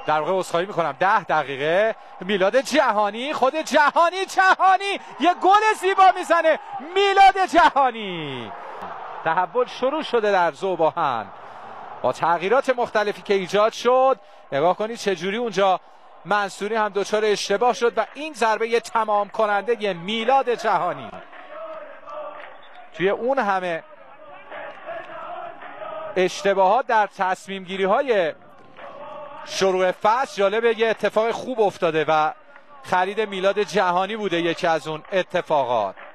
در واقع عذرخواهی میکنم 10 دقیقه. میلاد جهانی، خود جهانی یه گل زیبا میزنه. میلاد جهانی. تحول شروع شده در ذوب‌آهن با تغییرات مختلفی که ایجاد شد. نگاه کنید چجوری اونجا منصوری هم دچار اشتباه شد و این ضربه تمام کننده یه میلاد جهانی. توی اون همه اشتباهات در تصمیم گیری های شروع فصل، جالبه یه اتفاق خوب افتاده و خرید میلاد جهانی بوده یکی از اون اتفاقات.